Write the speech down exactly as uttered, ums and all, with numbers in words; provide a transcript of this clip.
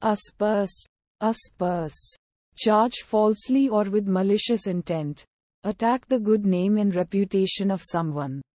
Asperse. Asperse. Charge falsely or with malicious intent. Attack the good name and reputation of someone.